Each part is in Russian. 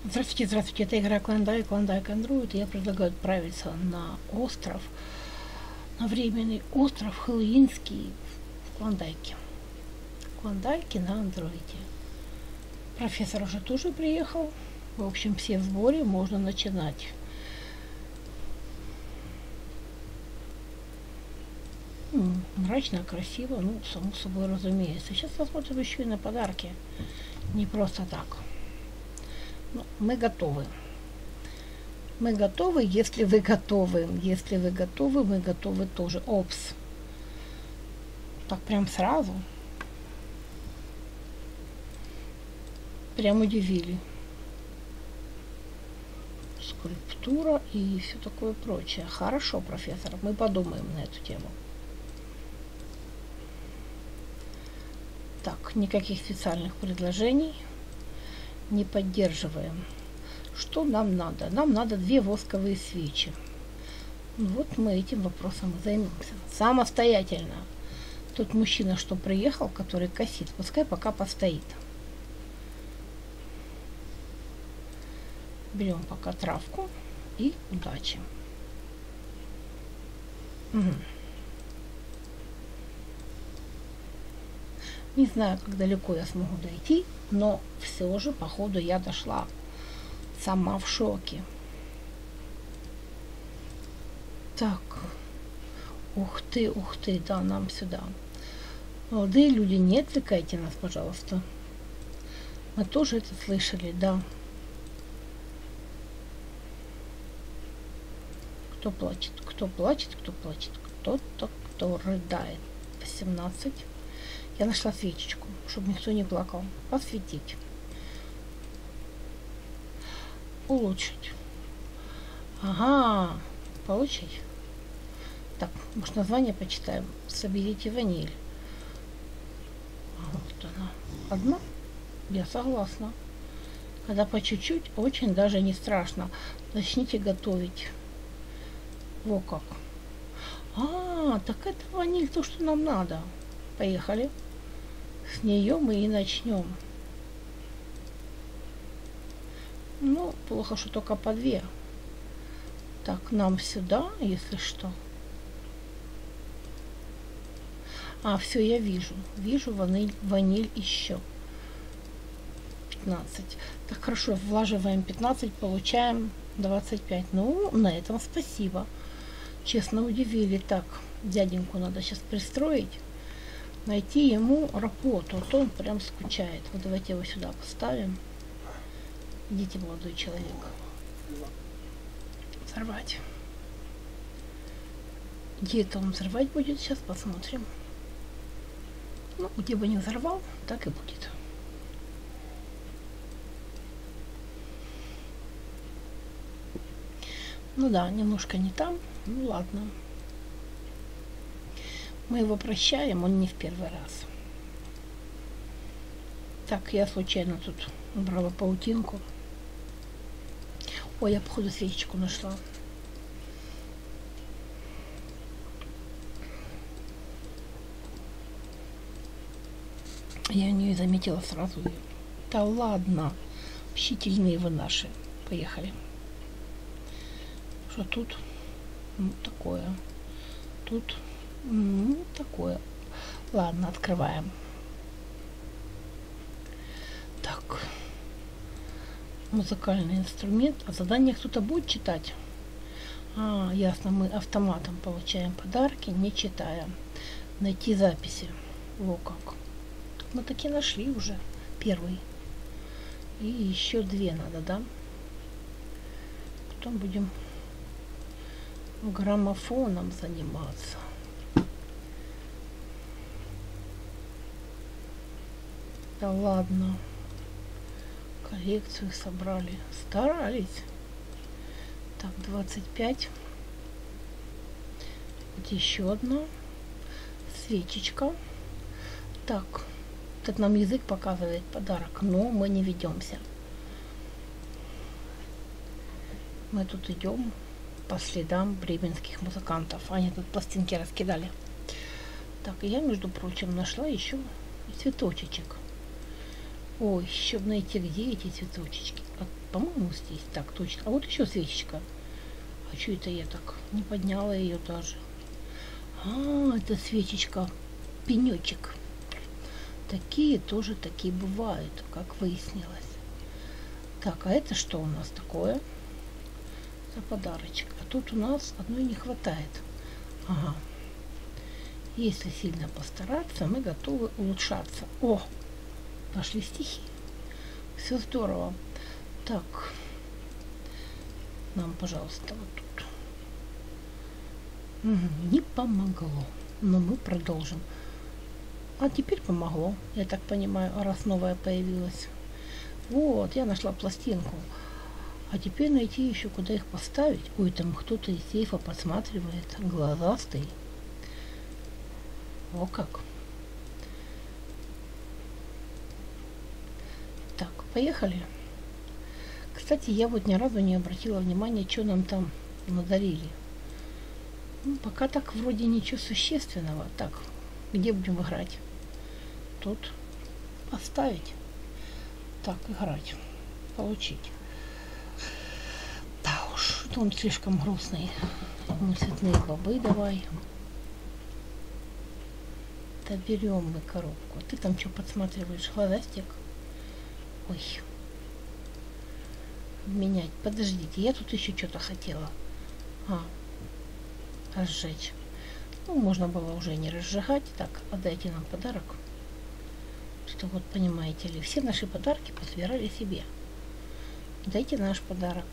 Здравствуйте, здравствуйте, это игра Клондайк, Клондайк Андроид. Я предлагаю отправиться на остров, на временный остров Хэллоуинский в Клондайке. Клондайке на андроиде. Профессор уже тоже приехал. В общем, все в сборе, можно начинать. Мрачно, красиво, ну, само собой разумеется. Сейчас посмотрим еще и на подарки. Не просто так. Ну, мы готовы. Мы готовы, если вы готовы. Если вы готовы, мы готовы тоже. Опс. Так прям сразу. Прям удивили. Скульптура и все такое прочее. Хорошо, профессор, мы подумаем на эту тему. Так, никаких специальных предложений. Не поддерживаем. Что нам надо? Нам надо 2 восковые свечи. Вот мы этим вопросом и займемся. Самостоятельно. Тот мужчина, что приехал, который косит, пускай пока постоит. Берем пока травку и удачи. Угу. Не знаю, как далеко я смогу дойти, но все же, походу, я дошла. Сама в шоке. Так. Ух ты, да, нам сюда. Молодые люди, не отвлекайте нас, пожалуйста. Мы тоже это слышали, да. Кто плачет? Кто плачет? Кто плачет? Кто-то, кто рыдает. 18. Я нашла свечечку, чтобы никто не плакал. Посветить. Улучшить. Ага. Получить. Так, может, название почитаем. Соберите ваниль. Вот она. Одна? Я согласна. Когда по чуть-чуть, очень даже не страшно. Начните готовить. Во как. Так это ваниль, то, что нам надо. Поехали. С нее мы и начнем. Ну, плохо, что только по 2. Так, нам сюда, если что. Все, я вижу. Вижу ваниль еще. 15. Так, хорошо, влаживаем 15, получаем 25. Ну, на этом спасибо. Честно удивили. Так, дяденьку надо сейчас пристроить. Найти ему работу. Вот он прям скучает. Вот давайте его сюда поставим. Идите, молодой человек. Взорвать. Где это он взорвать будет? Сейчас посмотрим. Ну, где бы не взорвал, так и будет. Ну да, немножко не там. Ну ладно. Мы его прощаем, он не в первый раз. Так, я случайно тут убрала паутинку. Ой, я походу свечечку нашла. Я не заметила сразу. Да ладно. Общительные вы наши. Поехали. Что тут? Ну, такое. Тут такое. Ладно, открываем. Так. Музыкальный инструмент. А задание кто-то будет читать? Ясно, мы автоматом получаем подарки, не читая. Найти записи. Во как. Мы таки нашли уже первый. И еще 2 надо, да? Потом будем граммофоном заниматься. Да ладно. Коллекцию собрали. Старались. Так, 25. Вот еще одна. Свечечка. Так. Тут нам язык показывает подарок, но мы не ведемся. Мы тут идем по следам бременских музыкантов. Они тут пластинки раскидали. Так, я, между прочим, нашла еще цветочек. Ой, чтобы найти, где эти цветочки. По-моему, здесь. Так, точно. А вот еще свечечка. А что это я так не подняла ее даже? А, это свечечка. Пенечек. Такие тоже такие бывают, как выяснилось. Так, а это что у нас такое? За подарочек. А тут у нас одной не хватает. Ага. Если сильно постараться, мы готовы улучшаться. О, пошли стихи. Все здорово. Так. Нам, пожалуйста, вот тут. Не помогло. Но мы продолжим. А теперь помогло, я так понимаю, раз новая появилась. Вот, я нашла пластинку. А теперь найти еще, куда их поставить. Ой, там кто-то из сейфа подсматривает. Глазастый. О как. Так, поехали. Кстати, я вот ни разу не обратила внимания, что нам там надарили. Ну, пока так вроде ничего существенного. Так, где будем играть? Тут поставить. Так, играть. Получить. Да уж, это он слишком грустный. Ну, цветные бобы давай. Да берем мы коробку. Ты там что подсматриваешь? Глазастик? Ой. Менять. Подождите, я тут еще что-то хотела. Разжечь. Ну, можно было уже не разжигать. Так, отдайте нам подарок. Что вот, понимаете ли, все наши подарки пособирали себе. Дайте наш подарок.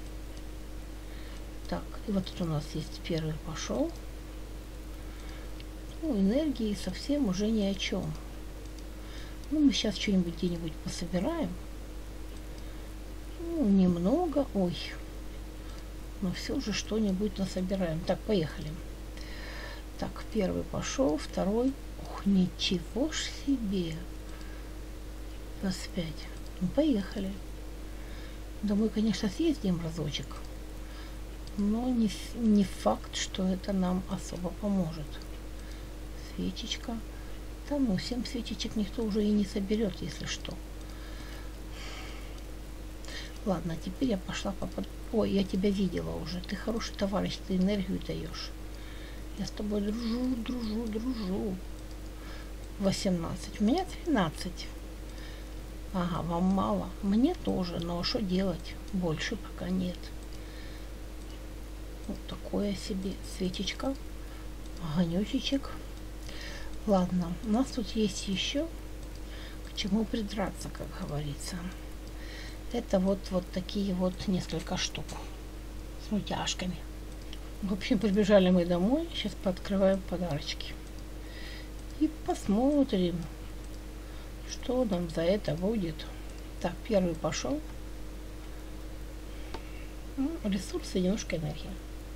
Так, и вот тут у нас есть первый пошел. Ну, энергии совсем уже ни о чем. Ну, мы сейчас что-нибудь где-нибудь пособираем. Ну, немного. Ой. Но все же что-нибудь насобираем. Так, поехали. Так, первый пошел, второй. Ух, ничего ж себе. 25. Ну, поехали. Домой, конечно, съездим разочек. Но не факт, что это нам особо поможет. Свечечка. Да ну, 7 свечечек никто уже и не соберет, если что. Ладно, теперь я пошла Ой, я тебя видела уже. Ты хороший товарищ, ты энергию даешь. Я с тобой дружу. 18. У меня 13. Ага, вам мало. Мне тоже, но что делать? Больше пока нет. Вот такое себе свечечка. Огонечек. Ладно, у нас тут есть еще к чему придраться, как говорится. Это вот такие вот несколько штук с мультяшками. В общем, прибежали мы домой. Сейчас пооткрываем подарочки. И посмотрим, что нам за это будет. Так, первый пошел. Ну, ресурсы, немножко энергии.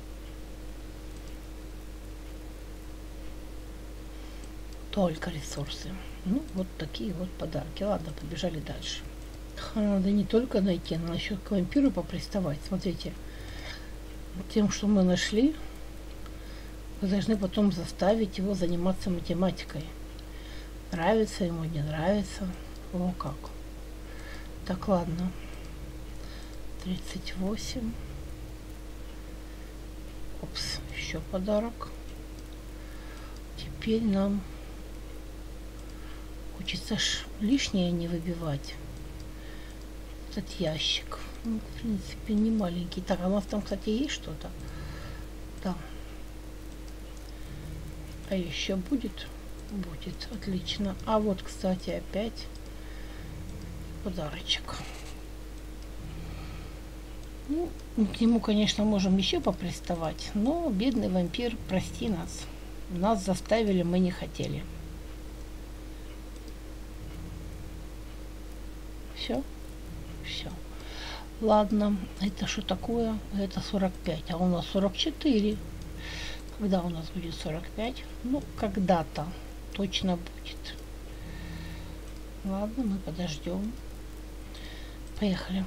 Только ресурсы. Ну, вот такие вот подарки. Ладно, побежали дальше. Надо не только найти, надо еще к вампиру поприставать. Смотрите, тем, что мы нашли, вы должны потом заставить его заниматься математикой. Нравится ему, не нравится. О, как. Так, ладно. 38. Опс, еще подарок. Теперь нам хочется лишнее не выбивать. Этот ящик. Ну, в принципе, не маленький. Так, а у нас там, кстати, есть что-то? Да. А еще будет? Будет. Отлично. А вот, кстати, опять подарочек. Ну, к нему, конечно, можем еще поприставать, но бедный вампир, прости нас. Нас заставили, мы не хотели. Все? Все. Ладно, это что такое? Это 45, а у нас 44. Когда у нас будет 45? Ну, когда-то точно будет. Ладно, мы подождем. Поехали.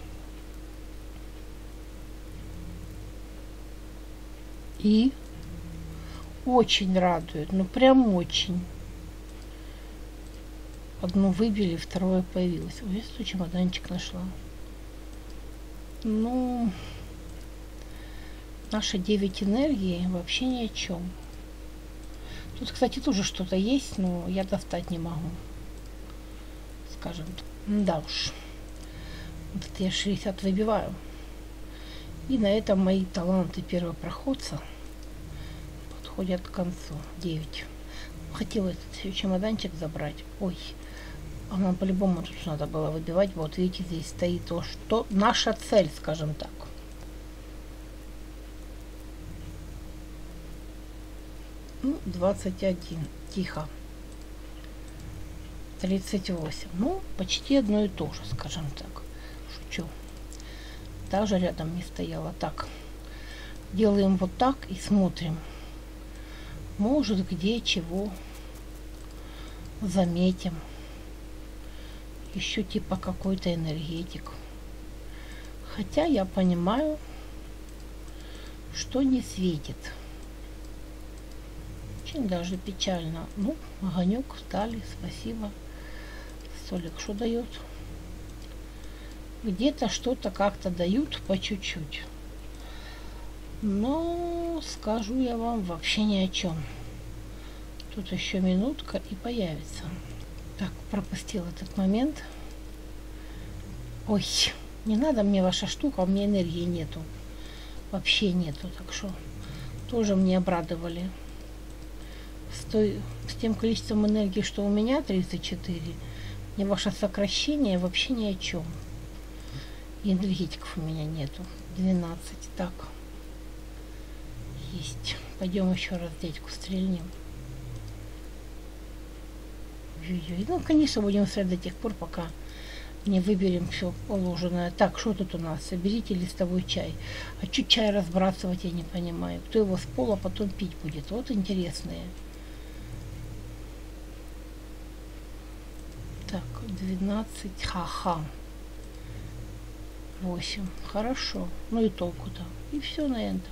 И очень радует, ну прям очень. Одно выбили, второе появилось. Ой, я чемоданчик нашла. Ну, наши 9 энергий вообще ни о чем. Тут, кстати, тоже что-то есть, но я достать не могу. Скажем так. Да уж. Вот я 60 выбиваю. И на этом мои таланты первопроходца подходят к концу. 9. Хотела этот чемоданчик забрать. Ой. А нам по-любому тут надо было выбивать. Вот видите, здесь стоит то, что наша цель, скажем так. Ну, 21. Тихо. 38. Ну, почти одно и то же, скажем так. Шучу. Даже рядом не стояла. Так. Делаем вот так и смотрим. Может, где чего заметим. Еще типа какой-то энергетик. Хотя я понимаю, что не светит. Очень даже печально. Ну, огонек дали, спасибо. Столик что дает? Где-то что-то как-то дают по чуть-чуть. Но скажу я вам вообще ни о чем. Тут еще минутка и появится. Так, пропустил этот момент. Ой, не надо мне ваша штука, у меня энергии нету. Вообще нету, так что тоже мне обрадовали. С тем количеством энергии, что у меня 34, мне ваше сокращение вообще ни о чем. И энергетиков у меня нету. 12. Так. Есть. Пойдем еще раз дядьку стрельнем. Ой-ой-ой. Ну, конечно, будем стрелять до тех пор, пока не выберем все положенное. Так, что тут у нас? Соберите листовой чай. А чуть чай разбрасывать, я не понимаю. Кто его с пола потом пить будет? Вот интересные. Так, 12. Ха-ха. 8. Хорошо. Ну и толку-то. И все на этом.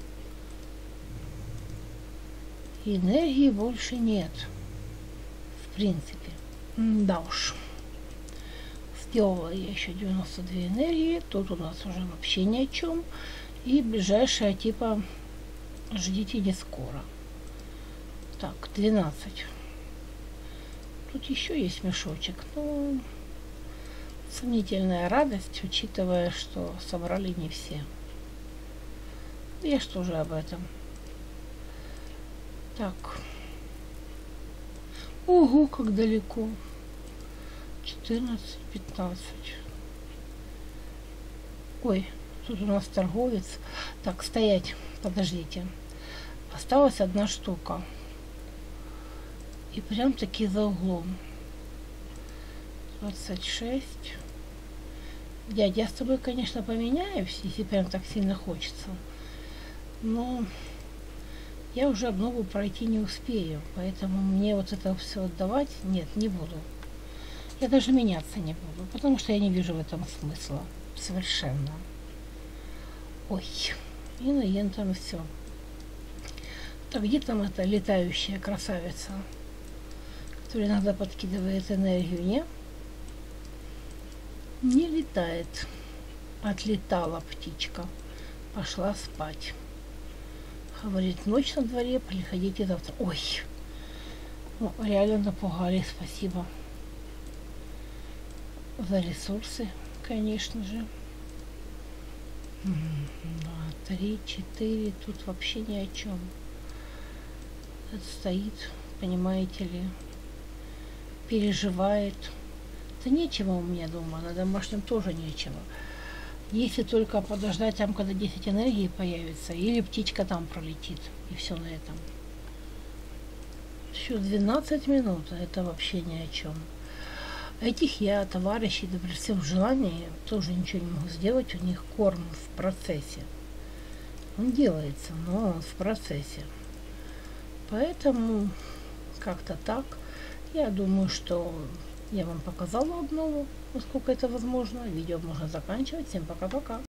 Энергии больше нет. В принципе. Да уж. Сделала я еще 92 энергии. Тут у нас уже вообще ни о чем. И ближайшая типа ждите не скоро. Так, 12. Тут еще есть мешочек. Ну, сомнительная радость, учитывая, что собрали не все. Я что же об этом? Так. Ого, как далеко. 14, 15. Ой, тут у нас торговец. Так, стоять, подождите. Осталась одна штука. И прям таки за углом. 26. Дядя, я с тобой, конечно, поменяюсь, если прям так сильно хочется. Но я уже обнову пройти не успею. Поэтому мне вот это все отдавать, нет, не буду. Я даже меняться не буду, потому что я не вижу в этом смысла. Совершенно. Ой, и на ентом все. Так, где там эта летающая красавица, которая иногда подкидывает энергию, не? Не летает. Отлетала птичка. Пошла спать. Говорит, ночь на дворе, приходите завтра. Ой, ну, реально напугали, спасибо за ресурсы, конечно же. 2, 3, 4, тут вообще ни о чем. Это стоит, понимаете ли, переживает. Да нечего у меня дома, на домашнем тоже нечего. Если только подождать там, когда 10 энергии появится, или птичка там пролетит, и все на этом. Еще 12 минут, это вообще ни о чем. Этих я, товарищей, да при всем желании, тоже ничего не могу сделать, у них корм в процессе. Он делается, но он в процессе. Поэтому как-то так. Я думаю, что я вам показала обнову, насколько это возможно. Видео можно заканчивать. Всем пока-пока.